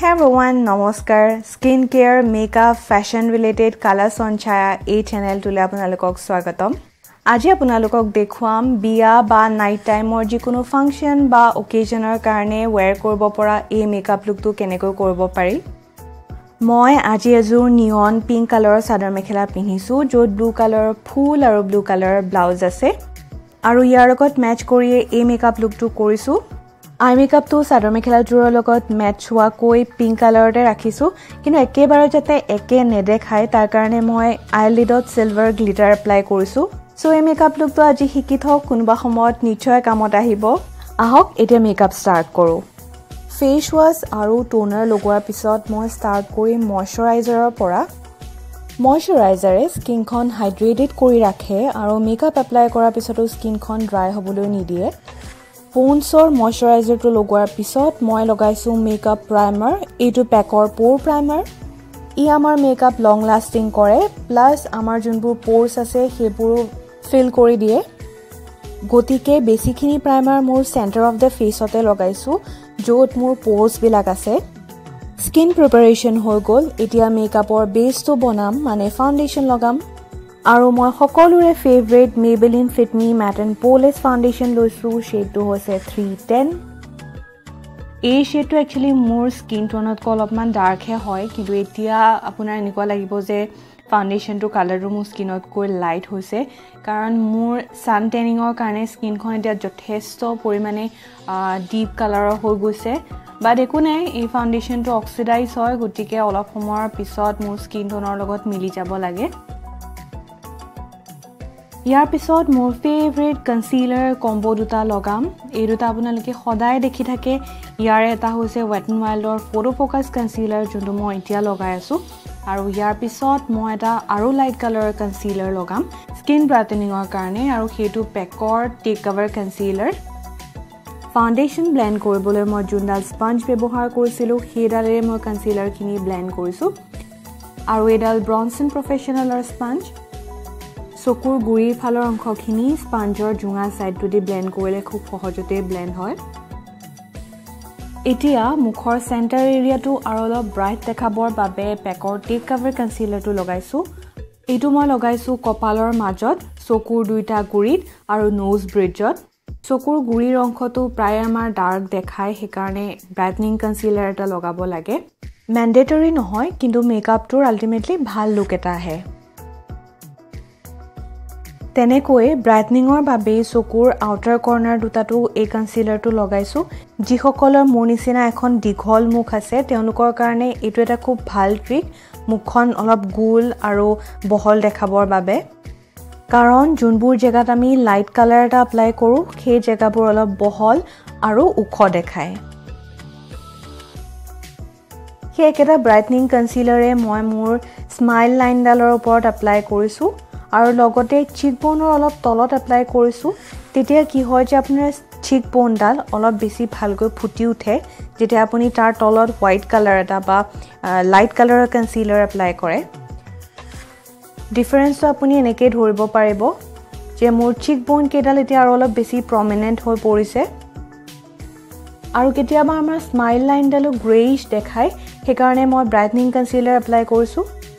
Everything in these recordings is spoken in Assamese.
Hey everyone, namaskar. Skincare, makeup, fashion related color sonchaya ei channel tule apunalokok swagatom. Aji apunalokok dekhuam biya ba night time or jikono function ba occasionor karone wear koribo pora ei makeup look tu kenekoi koribo pari. Moi aji ezur neon pink color sadar mekhela pinhisu jot blue color phool aru blue color blouse ase. Aru yar logot match kori ei makeup look tu korisu. Eye makeup to sadar mekhela jura logot match hua koi pink color te rakhisu kintu ekebare jate eke nedekhai tar karone moi eyelidot silver glitter apply korisu so ei makeup look to aji hikithok kunuba somot nichoy kamot ahibo ahok eta makeup start koru face wash aru toner logwar pisot moi start kori moisturizer pora moisturizer skin khon hydrated kori rakhe aru makeup apply kora pisoto skin khon dry hoboloi nidie Pond's moisturizer to logwar pisot moi logaisu makeup primer etu packor pore primer I amar makeup long lasting kore plus amar junbur pores ase heburu fill kori die gotike basikhini primer mur center of the face ote logaisu jot mur pores bilak ase skin preparation hoi gol etia makeup or base to bonam mane foundation logam Aru moi hokolure favorite Maybelline Fit Me Matte and Polish foundation loisu shade to hoise 310 ei shade to actually more skin tone ot kolopman dark he hoy kintu etia apunar enikwa lagibo je foundation to color ru mo skin ot koi light hoise karon more sun tanning or karone skin khon etia jothesto porimane deep color hoi goise but ekune ei foundation to oxidize hoy gotike olop homor pisot mo skin tone or logot mili jabo lage Yar pisot মোৰ favorite concealer combo দুটা লগাম এই দুটা আপোনালোকে সদায় দেখি থাকে ইয়াৰ এটা হৈছে Wet n Wild or photo focus concealer যোনটো মই এতিয়া লগাই আছো আৰু ইয়াৰ পিছত মই এটা আৰু লাইট কালাৰ concealer লগাম skin brightening ৰ কাৰণে আৰু হেতু পেকৰ take cover concealer foundation blend কৰিবলৈ মই জুনডাল sponge ব্যৱহাৰ কৰিছিলো হেডালে মই concealer খিনি blend কৰিছো আৰু এডাল Bronson Professional sponge চকুৰ গুৰি ফালৰ অংশখিনি স্পঞ্জৰ জুঙা সাইডটো দি ব্লেন্ড কৰিলে খুব সহজতে ব্লেন্ড হয় এতিয়া মুখৰ সেন্টাৰ এৰিয়াটো আৰু অলপ ব্ৰাইট দেখাবৰ বাবে পেকৰ টেক কভাৰ কনসিলাৰটো লগাইছো এইটো মই লগাইছো কপালৰ মাজত চকুৰ দুইটা গুৰিত আৰু নোজ ব্ৰিজত চকুৰ গুৰিৰ অংশটো প্ৰায় আমাৰ ডাৰ্ক দেখায় হেকাৰণে ব্ৰাইটনিং কনসিলাৰ এটা লগাব লাগে ম্যান্ডেটৰি নহয় কিন্তু মেকআপটোৰ আল্টিমেটলি ভাল লুক এটা আহে তেনেকৈ ব্ৰাইটনিংৰ বাবে চকুৰ আউটাৰ কৰ্নাৰ দুটাটো এই কনসিলাৰটো লগাইছো যিসকলৰ মোৰ নিচিনা এখন দীঘল মুখ আছে তেওঁলোকৰ কাৰণে এটো এটা খুব ভাল ট্ৰিক মুখখন অলপ গোল আৰু বহল দেখাবৰ বাবে কাৰণ যোনবোৰ জেগাত আমি লাইট কালাৰ এটা এপ্লাই কৰো সেই জেগাবোৰ অলপ বহল আৰু উখ দেখায় সেই একেটা ব্ৰাইটনিং কনসিলাৰে মই মোৰ স্মাইল লাইনডালৰ ওপৰত এপ্লাই কৰিছো আৰু লগতে চিকবোনৰ অলপ তলত এপ্লাই কৰিছো তেতিয়া কি হয় যে আপোনাৰ চিকবোনডাল অলপ বেছি ভালকৈ ফুটি উঠে যেতিয়া আপুনি তাৰ তলত হোৱাইট কালাৰ এটা বা লাইট কালাৰৰ কনসিলাৰ এপ্লাই কৰে ডিফাৰেন্সটো আপুনি এনেকৈ ধৰিব পাৰিব যে মোৰ চিকবোন কেডাল এতিয়া আৰু অলপ বেছি প্ৰমিনেন্ট হৈ পৰিছে আৰু কেতিয়াবা আমাৰ স্মাইল লাইনডালো গ্ৰেইশ দেখায় হেকাৰণে মই ব্ৰাইটনিং কনসিলাৰ এপ্লাই কৰিছো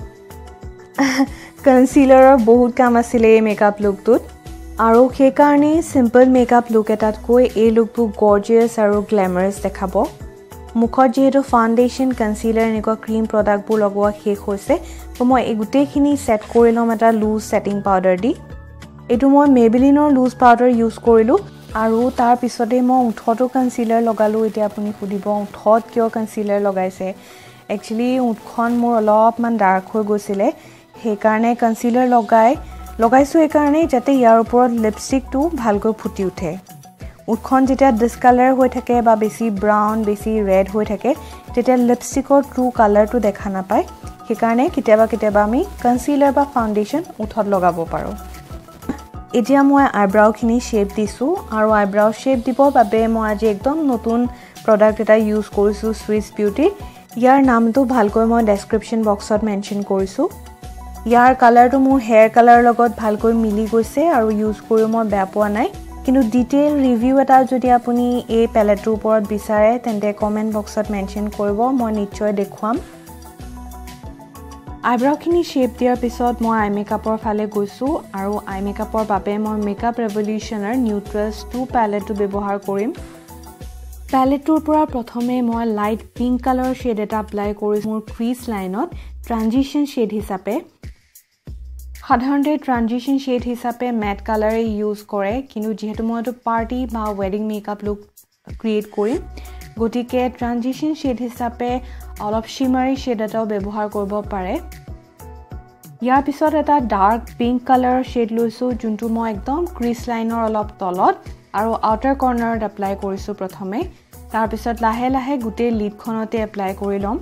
Concealer বহুত কাম আছিল এই মেকআপ লুকটোত আৰু সেই কাৰণে সিম্পল মেকআপ লুক এটাত কৈ এই লুকটো গৰ্জিয়াস আৰু গ্ল্যামাৰাস দেখাব মুখত যেহেতু ফাউন্ডেশন কনসিলাৰ এনেকুৱা ক্ৰীম প্ৰডাক্টবোৰ লগোৱা শেষ হৈছে তো মই এই গুটেখিনি সেট কৰি লম এটা লুজ সেটিং পাউডাৰ দি এটো মই Maybelline লুজ পাউডাৰ ইউজ কৰিলো আৰু তাৰ পিছতে মই উঠটো কনসিলাৰ লগালো এতিয়া আপুনি খুদিব উঠত কিয় কনসিলাৰ লগাইছে একচুয়ালি উঠখন মোৰ অলপমান ডাৰ্ক হৈ গৈছিলে সেই কাৰণে কনসিলাৰ লগাইছো এই কাৰণে যাতে ইয়াৰ ওপৰত লিপষ্টিকটো ভালকৈ ফুটি উঠে উঠখন যেতিয়া ডিসকালাৰ হৈ থাকে বা বেছি ব্ৰাউন বেছি ৰেড হৈ থাকে তেতিয়া লিপষ্টিকৰ ট্ৰু কালাৰটো দেখা নাপায় সেই কাৰণে কেতিয়াবা আমি কনসিলাৰ বা ফাউন্ডেশন উঠত লগাব পাৰো এতিয়া মই আইব্ৰাও খিনি শেপ দিছো আৰু আইব্ৰাও শেপ দিবৰ বাবে মই আজি একদম নতুন প্ৰডাক্ট এটা ইউজ কৰিছো Swiss Beauty ইয়াৰ নামটো ভালকৈ মই ডেসক্ৰিপচন বক্সত মেনশন কৰিছো ইয়াৰ কালাৰটো মোৰ হেয়াৰ কালাৰ লগত ভালকৈ মিলি গৈছে আৰু ইউজ কৰি মই বেয়া পোৱা নাই কিন্তু ডিটেইল ৰিভিউ এটা যদি আপুনি এই প্যালেটৰ ওপৰত বিচাৰে তেন্তে কমেন্ট বক্সত মেনশন কৰিব মই নিশ্চয় দেখুৱাম আইব্ৰাউখিনি শেপ দিয়াৰ পিছত মই আই মেকআপৰ ফালে গৈছো আৰু আই মেকআপৰ বাবে মই মেকআপ ৰেভলিউচনৰ নিউট্ৰেলছ 2 প্যালেটটো ব্যৱহাৰ কৰিম প্যালেটৰ পৰা প্ৰথমে মই লাইট পিংক কালাৰ শেড এটা এপ্লাই কৰিছো মোৰ ক্ৰিজ লাইনত ট্ৰানজিশন শেড হিচাপে সাধাৰণতে ট্ৰানজিশন শেড হিচাপে ম্যাট কালাৰে ইউজ কৰে কিন্তু যেহেতু মই এটো পাৰ্টি বা ওয়েডিং মেকআপ লুক ক্ৰিয়েট কৰিম গতিকে ট্ৰানজিশন শেড হিচাপে অলপ শিমাৰী শেড এটাও ব্যৱহাৰ কৰিব পাৰে ইয়াৰ পিছত এটা ডাৰ্ক পিংক কালাৰ শেড লৈছো যোনটো মই একদম ক্ৰিজ লাইনৰ অলপ তলত আৰু আউটাৰ কৰ্নাৰত এপ্লাই কৰিছো প্ৰথমে তাৰ পিছত লাহে লাহে গুটে লিডখনতে এপ্লাই কৰি লম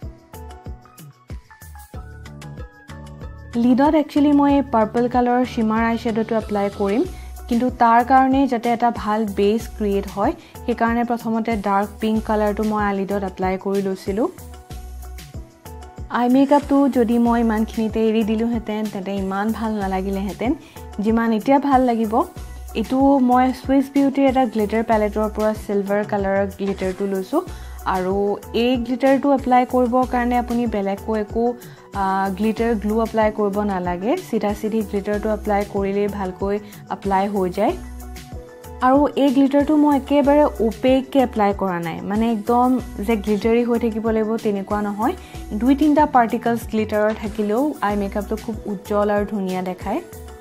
লিডত একচুয়ালি মই পাৰ্পল কালাৰৰ শিমাৰ আই শ্যাডোটো এপ্লাই কৰিম কিন্তু তাৰ কাৰণে যাতে এটা ভাল বেস ক্ৰিয়েট হয় সেই কাৰণে প্ৰথমতে ডাৰ্ক পিংক কালাৰটো মই আইলিডত এপ্লাই কৰি লৈছিলো আই মেকআপটো যদি মই ইমানখিনিতে এৰি দিলো হেতেন তেতে ইমান ভাল নালাগিলে হেতেন যিমান এতিয়া ভাল লাগিব এটো মই সুইস বিউটিৰ এটা গ্লিটাৰ প্যালেটৰ পৰা সিলভাৰ কালাৰৰ গ্লিটাৰটো লৈছো আৰু এই গ্লিটাৰটো এপ্লাই কৰিবৰ কাৰণে আপুনি বেলেগকৈ একো গ্লিটাৰ গ্লু এপ্লাই কৰিব নালাগে সিধা সিধি গ্লিটাৰটো এপ্লাই কৰিলে ভালকৈ এপ্লাই হৈ যায় আৰু এই গ্লিটাৰটো মই একেবাৰে ওপেককে এপ্লাই কৰা নাই মানে একদম যে গ্লিটাৰি হৈ থাকিব লাগিব তেনেকুৱা নহয় দুই তিনটা পাৰ্টিকলছ গ্লিটাৰৰ থাকিলেও আই মেকআপটো খুব উজ্জ্বল আৰু ধুনীয়া দেখায়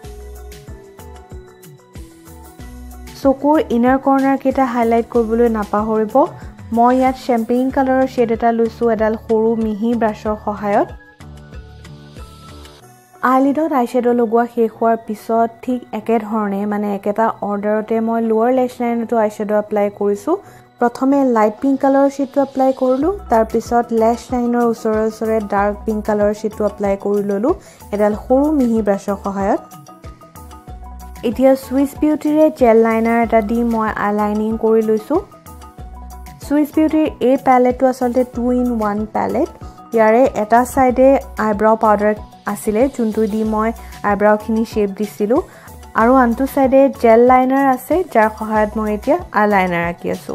চকুৰ ইনাৰ কৰ্নাৰ কেটা হাইলাইট কৰিবলৈ নাপাহৰিব মই ইয়াত শ্যাম্পেইন কালাৰৰ শেড এটা লৈছো এডাল সৰু মিহি ব্ৰাছৰ সহায়ত আইলিডত আইশ্যাডো লগোৱা শেষ হোৱাৰ পিছত ঠিক একে ধৰণে মানে একেটা অৰ্ডাৰতে মই লোৱাৰ লেছ লাইনটো আইশ্যাডো এপ্লাই কৰিছো প্ৰথমে লাইট পিংক কালাৰৰ শেডটো এপ্লাই কৰিলো তাৰ পিছত লেছ লাইনৰ ওচৰে ডাৰ্ক পিংক কালাৰৰ শেডটো এপ্লাই কৰি ললো এডাল সৰু মিহি ব্ৰাছৰ সহায়ত এতিয়া সুইস বিউটিৰে জেল লাইনাৰ এটা দি মই আইলাইনিং কৰি লৈছো সুইস বিউটিৰ এই প্যালেটটো আসলতে 2 in 1 প্যালেট ইয়াৰে এটা সাইডে আইব্ৰাউ পাউডাৰ আছিলে যোনটো দি মই আইব্ৰাউখিনি শেপ দিছিলো আৰু আনটো সাইডে জেল লাইনাৰ আছে যাৰ সহায়ত মই এতিয়া আইলাইনাৰ আঁকি আছো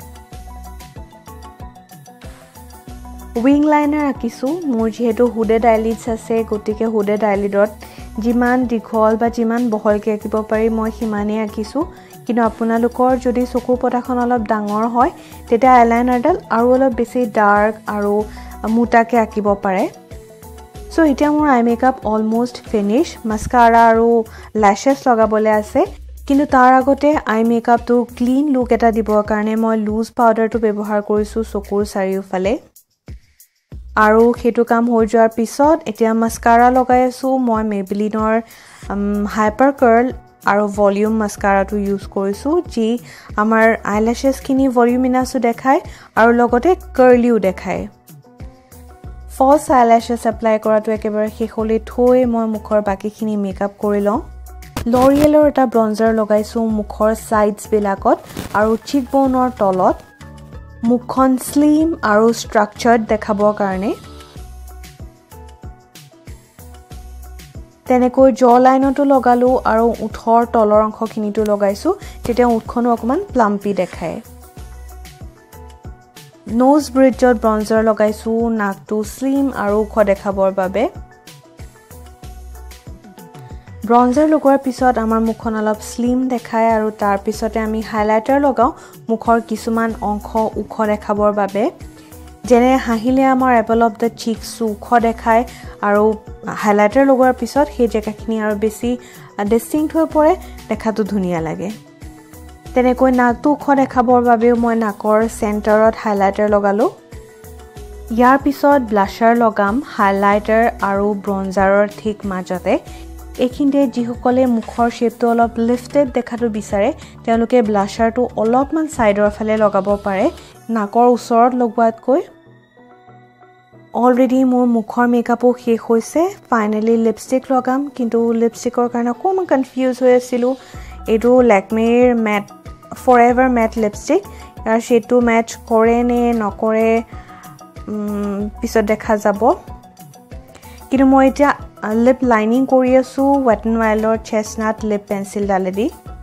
উইং লাইনাৰ আঁকিছো মোৰ যেহেতু হুডেড আইলিডছ আছে গতিকে হুডেড আইলিডত যিমান দীঘল বা যিমান বহলকে আঁকিব পাৰি মই সিমানেই আঁকিছো কিন্তু আপোনালোকৰ যদি চকুৰ পটাখন অলপ ডাঙৰ হয় তেতিয়া আইলাইনাৰডাল আৰু অলপ বেছি ডাৰ্ক আৰু মুটাকে আঁকিব পাৰে সো এতিয়া মোৰ eye makeup almost finish mascara আৰু ল্যাশেছ লগাবলৈ আছে কিন্তু তাৰ আগতে আই মেকআপটো ক্লিন লুক এটা দিবৰ কাৰণে মই লুজ পাউডাৰটো ব্যৱহাৰ কৰিছো চকুৰ চাৰিওফালে আৰু হেতু কাম হৈ যোৱাৰ পিছত এতিয়া মাস্কাৰা লগাই আছো মই মেবলিনৰ হাইপাৰ কাৰ্ল আৰু ভলিউম মাস্কাৰাটো ইউজ কৰিছো যি আমাৰ আইল্যাশেছ খিনি ভলিউমিনাসও দেখায় আৰু লগতে কাৰ্লিও দেখায় ফলছ আইল্যাশেছ এপ্লাই কৰাটো একেবাৰে শেষলৈ থৈ মই মুখৰ বাকিখিনি মেকআপ কৰি লওঁ লৰিয়েলৰ এটা ব্ৰঞ্জাৰ লগাইছো মুখৰ সাইডছ বিলাকত আৰু চিকবোনৰ তলত মুখখন স্লিম আৰু ষ্ট্ৰাকচাৰ্ড দেখাবৰ কাৰণে তেনেকৈ জ লাইনটো লগালো আৰু উঠৰ তলৰ অংশখিনিটো লগাইছো তেতিয়া উঠখনো অকমান প্লাম্পি দেখায় নোজ ব্ৰিজত ব্ৰঞ্জাৰ লগাইছো নাকটো স্লিম আৰু ওখ দেখাবৰ বাবে ব্ৰঞ্জাৰ লগোৱাৰ পিছত আমাৰ মুখখন অলপ স্লিম দেখায় আৰু তাৰ পিছতে আমি হাইলাইটাৰ লগাও মুখৰ কিছুমান অংশ ওখ দেখাবৰ বাবে যেনে হাঁহিলে আমাৰ এপল অফ দ্য চিকস ওখ দেখায় আৰু হাইলাইটাৰ লগোৱাৰ পিছত সেই জেগাখিনি আৰু বেছি ডিস্টিংক্ট হৈ পৰে দেখাটো ধুনীয়া লাগে তেনেকৈ নাকটো ওখ দেখাবৰ বাবেও মই নাকৰ চেণ্টাৰত হাইলাইটাৰ লগালো ইয়াৰ পিছত ব্লাছাৰ লগাম হাইলাইটাৰ আৰু ব্ৰঞ্জাৰৰ ঠিক মাজতে এইখিনিতে যিসকলে মুখৰ শেপটো অলপ লিফটেড দেখাটো বিচাৰে তেওঁলোকে ব্লাছাৰটো অলপমান সাইডৰ ফালে লগাব পাৰে নাকৰ ওচৰত লগোৱাতকৈ অলৰেডি মোৰ মুখৰ মেকআপো শেষ হৈছে ফাইনালি লিপষ্টিক লগাম কিন্তু লিপষ্টিকৰ কাৰণে অকণমান কনফিউজ হৈ আছিলো এইটো লেকমিৰ মেট ফৰএভাৰ মেট লিপষ্টিক ইয়াৰ শেডটো মেচ কৰে নে নকৰে পিছত দেখা যাব কিন্তু মই এতিয়া লিপ লাইনিং কৰি আছো ৱেট এণ্ড ৱাইল্ডৰ চেষ্টনাট লিপ পেন্সিল ডালেদি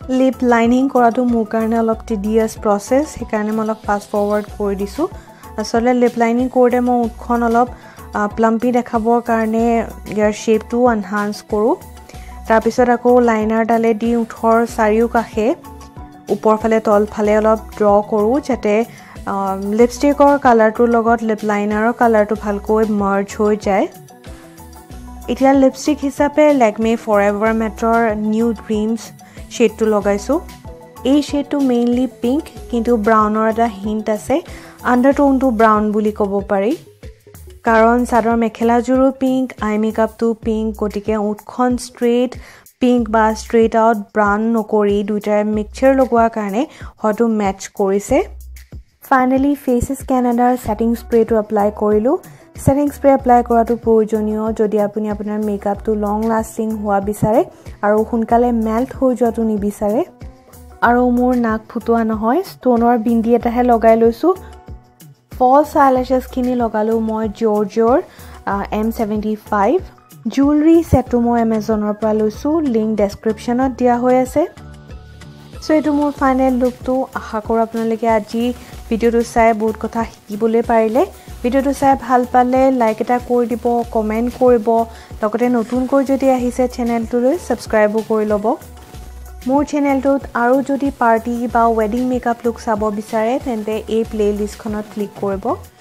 লিপ লাইনিং কৰাটো মোৰ কাৰণে অলপ টিডিয়াছ প্ৰচেছ সেইকাৰণে মই অলপ ফাষ্ট ফৰৱাৰ্ড কৰি দিছোঁ আসলে লিপ লাইনিং কৰোঁতে মই উঠখন অলপ প্লাম্পি দেখাবৰ কাৰণে ইয়াৰ শ্বেপটো এনহান্স কৰোঁ তাৰপিছত আকৌ লাইনাৰডালে দি উঠৰ চাৰিওকাষে ওপৰফালে তলফালে অলপ ড্ৰ কৰোঁ যাতে লিপষ্টিকৰ কালাৰটোৰ লগত লিপ লাইনাৰৰ কালাৰটো ভালকৈ মাৰ্জ হৈ যায় এতিয়া লিপষ্টিক হিচাপে লেকমি ফৰএভাৰ মেটৰ নিউ ড্ৰিমছ শ্বেডটো লগাইছোঁ এই শ্বেডটো মেইনলি পিংক কিন্তু ব্ৰাউনৰ এটা হিণ্ট আছে আণ্ডাৰটোনটো ব্ৰাউন বুলি ক'ব পাৰি কাৰণ চাদৰ মেখেলাযোৰো পিংক আই মেকআপটো পিংক গতিকে উঠখন ষ্ট্ৰেইট পিংক বা ষ্ট্ৰেইট আউট ব্ৰাউন নকৰি দুইটাৰ মিক্সচাৰ লগোৱাৰ কাৰণে হয়তো মেটচ কৰিছে ফাইনেলি ফেচেছ কেনাডাৰ ছেটিং স্প্ৰেটো এপ্লাই কৰিলোঁ ছেটিং স্প্ৰে এপ্লাই কৰাটো প্ৰয়োজনীয় যদি আপুনি আপোনাৰ মেকআপটো লং লাষ্টিং হোৱা বিচাৰে আৰু সোনকালে মেল্ট হৈ যোৱাটো নিবিচাৰে আৰু মোৰ নাক ফুটোৱা নহয় ষ্টনৰ বিন্দি এটাহে লগাই লৈছোঁ ফলছ আইলেছেছখিনি লগালোঁ মই জৰ্জৰ M75 জুৱেলাৰী ছেটটো মই এমেজনৰ পৰা লৈছোঁ লিংক ডেছক্ৰিপশ্যনত দিয়া হৈ আছে সো এইটো মোৰ ফাইনেল লুকটো আশা কৰোঁ আপোনালোকে আজি ভিডিঅ'টো চাই বহুত কথা শিকিবলৈ পাৰিলে ভিডিঅ'টো চাই ভাল পালে লাইক এটা কৰি দিব কমেণ্ট কৰিব লগতে নতুনকৈ যদি আহিছে চেনেলটোলৈ ছাবস্ক্ৰাইবো কৰি ল'ব মোৰ চেনেলটোত আৰু যদি পাৰ্টি বা ৱেডিং মেকআপ লুক চাব বিচাৰে তেন্তে এই প্লেলিষ্টখনত ক্লিক কৰিব